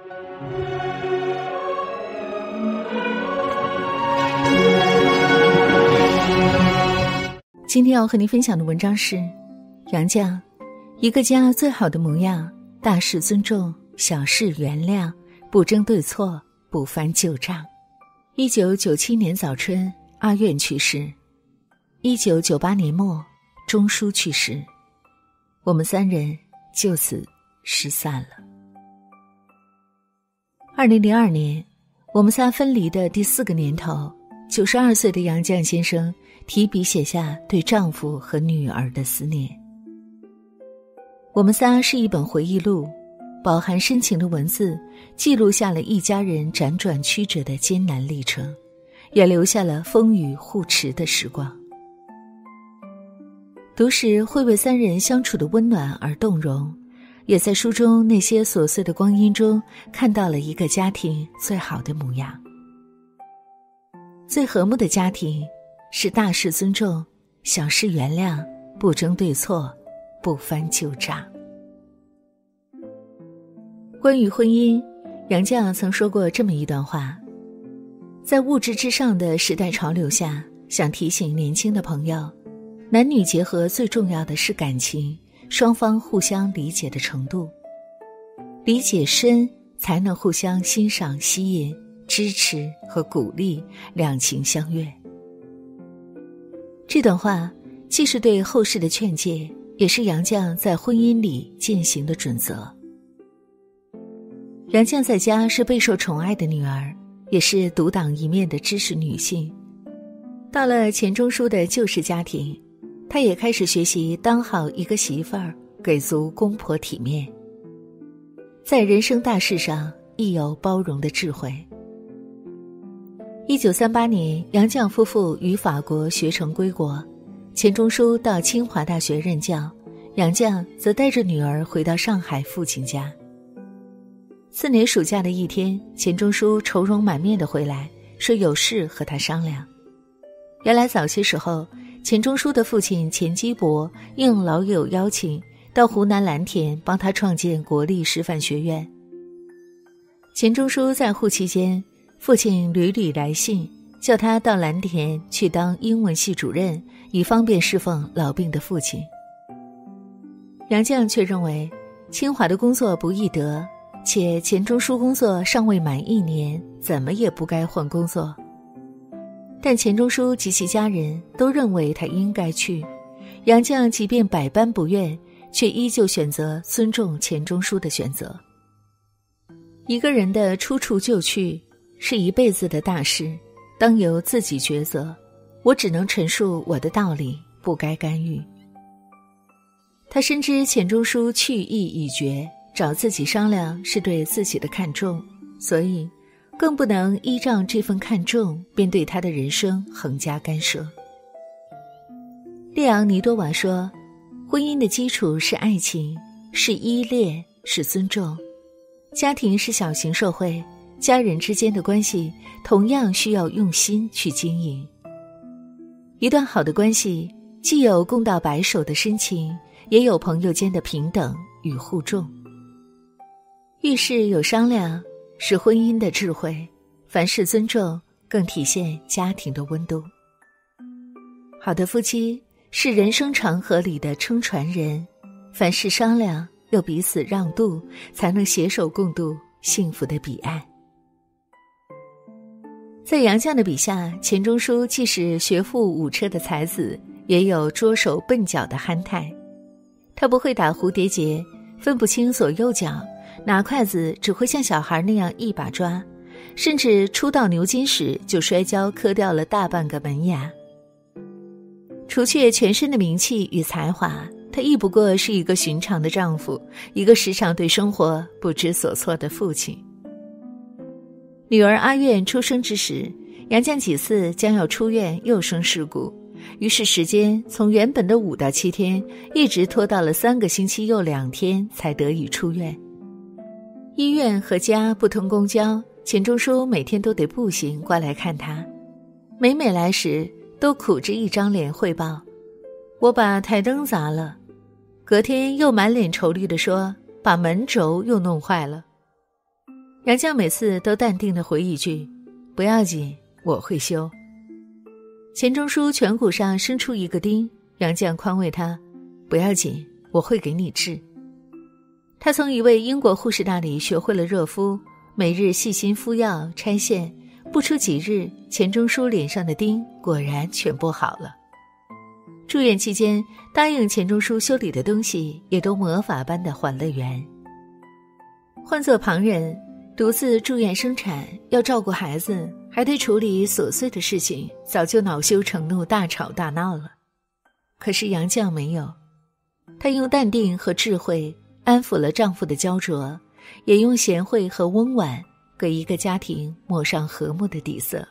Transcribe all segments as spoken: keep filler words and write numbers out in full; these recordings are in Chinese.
今天要和您分享的文章是杨绛，一个家最好的模样，大事尊重，小事原谅，不争对错，不翻旧账。一九九七年早春，阿苑去世。一九九八年末，钟书去世。我们三人就此失散了。二零零二年，我们仨分离的第四个年头，九十二岁的杨绛先生提笔写下对丈夫和女儿的思念。我们仨是一本回忆录，饱含深情的文字，记录下了一家人辗转曲折的艰难历程，也留下了风雨互持的时光。读时会为三人相处的温暖而动容，也在书中那些琐碎的光阴中看到了一个家庭最好的模样。最和睦的家庭是大事尊重，小事原谅，不争对错，不翻旧账。关于婚姻，杨绛曾说过这么一段话：在物质至上的时代潮流下，想提醒年轻的朋友，男女结合最重要的是感情，双方互相理解的程度。理解深，才能互相欣赏、吸引、支持和鼓励，两情相悦。这段话既是对后世的劝诫，也是杨绛在婚姻里践行的准则。杨绛在家是备受宠爱的女儿，也是独当一面的知识女性。到了钱钟书的旧式家庭，她也开始学习当好一个媳妇儿，给足公婆体面。在人生大事上亦有包容的智慧。一九三八年，杨绛夫妇于法国学成归国，钱钟书到清华大学任教，杨绛则带着女儿回到上海父亲家。次年暑假的一天，钱钟书愁容满面地回来，说有事和他商量。原来早些时候，钱钟书的父亲钱基博应老友邀请，到湖南蓝田帮他创建国立师范学院。钱钟书在沪期间，父亲屡屡来信，叫他到蓝田去当英文系主任，以方便侍奉老病的父亲。杨绛却认为清华的工作不易得，且钱钟书工作尚未满一年，怎么也不该换工作。但钱钟书及其家人都认为他应该去，杨绛即便百般不愿，却依旧选择尊重钱钟书的选择。一个人的出处就去是一辈子的大事，当由自己抉择，我只能陈述我的道理，不该干预。他深知钱钟书去意已决，找自己商量是对自己的看重，所以更不能依仗这份看重便对他的人生横加干涉。列昂尼多瓦说，婚姻的基础是爱情，是依恋，是尊重。家庭是小型社会，家人之间的关系同样需要用心去经营。一段好的关系既有共到白首的深情，也有朋友间的平等与互重。遇事有商量是婚姻的智慧，凡事尊重更体现家庭的温度。好的夫妻是人生长河里的撑船人，凡事商量又彼此让渡，才能携手共度幸福的彼岸。在杨绛的笔下，钱钟书既是学富五车的才子，也有拙手笨脚的憨态。他不会打蝴蝶结，分不清左右脚，拿筷子只会像小孩那样一把抓，甚至初到牛津时就摔跤磕掉了大半个门牙。除却全身的名气与才华，他亦不过是一个寻常的丈夫，一个时常对生活不知所措的父亲。女儿阿苑出生之时，杨绛几次将要出院又生事故，于是时间从原本的五到七天一直拖到了三个星期又两天才得以出院。医院和家不通公交，钱钟书每天都得步行过来看他，每每来时都苦着一张脸汇报，我把台灯砸了，隔天又满脸愁虑地说把门轴又弄坏了。 杨绛每次都淡定地回一句：不要紧，我会修。钱钟书颧骨上生出一个钉，杨绛宽慰他：不要紧，我会给你治。他从一位英国护士那里学会了热敷，每日细心敷药拆线，不出几日，钱钟书脸上的钉果然全部好了。住院期间，答应钱钟书修理的东西也都魔法般的还了原。换作旁人，独自住院生产，要照顾孩子，还得处理琐碎的事情，早就恼羞成怒，大吵大闹了。可是杨绛没有，她用淡定和智慧安抚了丈夫的焦灼，也用贤惠和温婉给一个家庭抹上和睦的底色。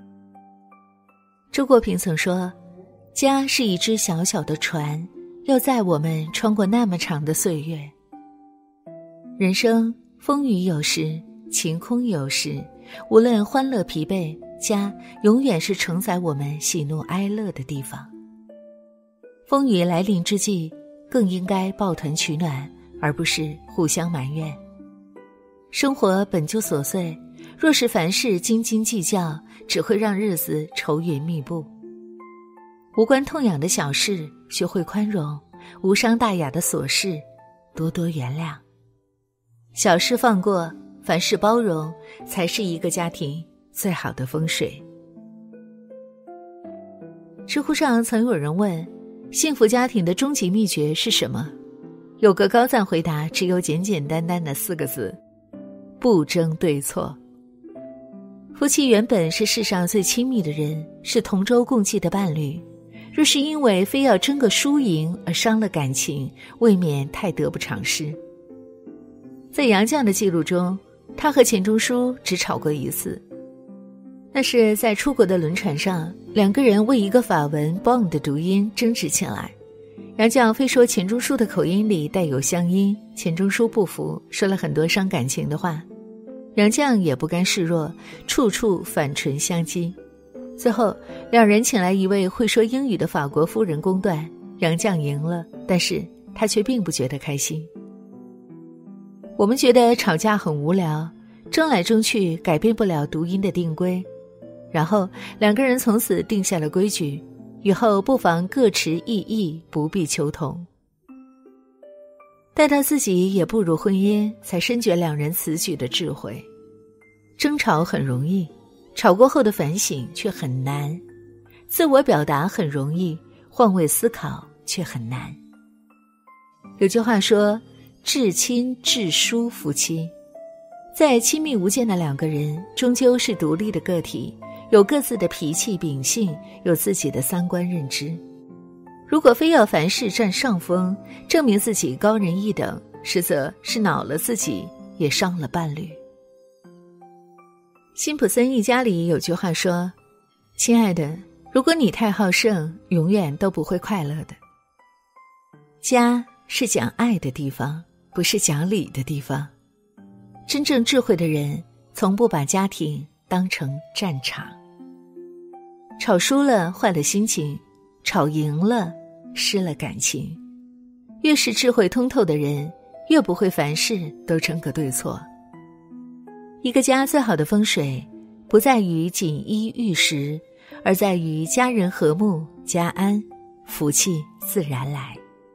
周国平曾说，家是一只小小的船，要载我们穿过那么长的岁月。人生风雨有时，晴空有时，无论欢乐疲惫，家永远是承载我们喜怒哀乐的地方。风雨来临之际，更应该抱团取暖，而不是互相埋怨。生活本就琐碎，若是凡事斤斤计较，只会让日子愁云密布。无关痛痒的小事，学会宽容；无伤大雅的琐事，多多原谅。小事放过，凡事包容，才是一个家庭最好的风水。知乎上曾有人问，幸福家庭的终极秘诀是什么？有个高赞回答只有简简单单的四个字：不争对错。夫妻原本是世上最亲密的人，是同舟共济的伴侣，若是因为非要争个输赢而伤了感情，未免太得不偿失。在杨绛的记录中，他和钱钟书只吵过一次，那是在出国的轮船上，两个人为一个法文 bond 的读音争执起来。杨绛非说钱钟书的口音里带有乡音，钱钟书不服，说了很多伤感情的话。杨绛也不甘示弱，处处反唇相讥。最后两人请来一位会说英语的法国夫人公断，杨绛赢了，但是他却并不觉得开心。我们觉得吵架很无聊，争来争去改变不了读音的定规，然后两个人从此定下了规矩，以后不妨各持异议，不必求同。待到自己也步入婚姻，才深觉两人此举的智慧。争吵很容易，吵过后的反省却很难。自我表达很容易，换位思考却很难。有句话说，至亲至疏夫妻，在亲密无间的两个人终究是独立的个体，有各自的脾气秉性，有自己的三观认知。如果非要凡事占上风，证明自己高人一等，实则是恼了自己，也伤了伴侣。辛普森一家里有句话说，亲爱的，如果你太好胜，永远都不会快乐的。家是讲爱的地方，不是讲理的地方。真正智慧的人，从不把家庭当成战场。吵输了坏了心情，吵赢了失了感情。越是智慧通透的人，越不会凡事都争个对错。一个家最好的风水，不在于锦衣玉食，而在于家人和睦家安，福气自然来。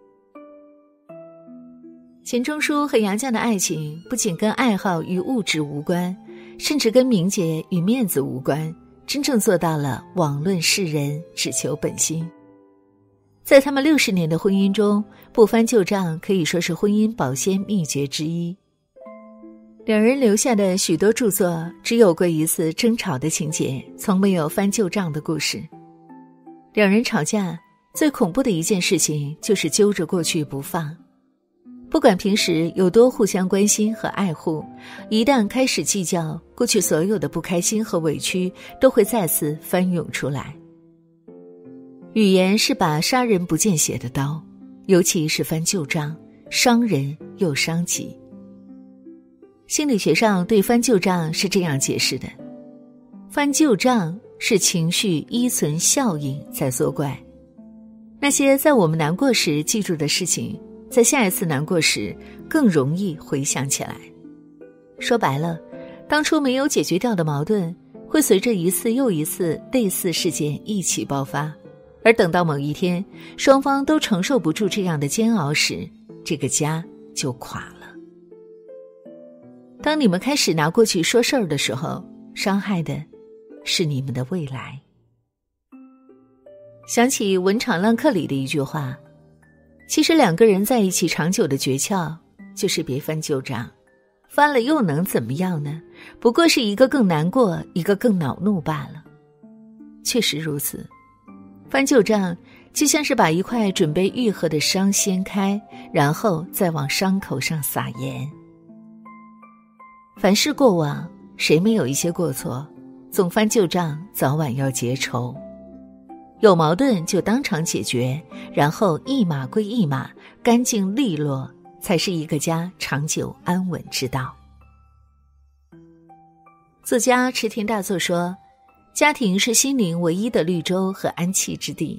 钱钟书和杨绛的爱情不仅跟爱好与物质无关，甚至跟名节与面子无关，真正做到了罔论世人，只求本心。在他们六十年的婚姻中，不翻旧账可以说是婚姻保鲜秘诀之一。两人留下的许多著作，只有过一次争吵的情节，从没有翻旧账的故事。两人吵架，最恐怖的一件事情就是揪着过去不放。不管平时有多互相关心和爱护，一旦开始计较，过去所有的不开心和委屈都会再次翻涌出来。语言是把杀人不见血的刀，尤其是翻旧账，伤人又伤己。心理学上对翻旧账是这样解释的：翻旧账是情绪依存效应在作怪，那些在我们难过时记住的事情，在下一次难过时更容易回想起来。 说白了，当初没有解决掉的矛盾，会随着一次又一次类似事件一起爆发，而等到某一天，双方都承受不住这样的煎熬时，这个家就垮了。当你们开始拿过去说事儿的时候，伤害的是你们的未来。想起《文场浪客》里的一句话，其实两个人在一起长久的诀窍就是别翻旧账，翻了又能怎么样呢？不过是一个更难过，一个更恼怒罢了。确实如此，翻旧账就像是把一块准备愈合的伤掀开，然后再往伤口上撒盐。凡事过往，谁没有一些过错？总翻旧账，早晚要结仇。有矛盾就当场解决，然后一码归一码，干净利落，才是一个家长久安稳之道。作家池田大作说，家庭是心灵唯一的绿洲和安栖之地。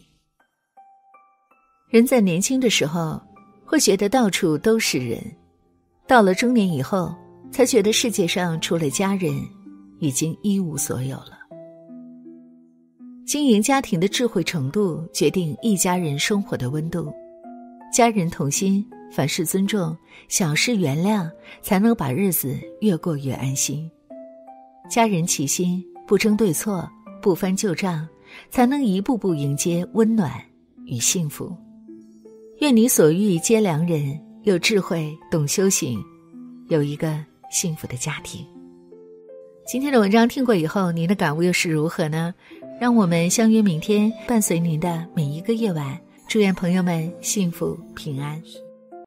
人在年轻的时候会觉得到处都是人，到了中年以后才觉得世界上除了家人已经一无所有了。经营家庭的智慧程度决定一家人生活的温度，家人同心，凡事尊重，小事原谅，才能把日子越过越安心。家人齐心，不争对错，不翻旧账，才能一步步迎接温暖与幸福。愿你所遇皆良人，有智慧，懂修行，有一个幸福的家庭。今天的文章听过以后，您的感悟又是如何呢？让我们相约明天，伴随您的每一个夜晚。祝愿朋友们幸福平安。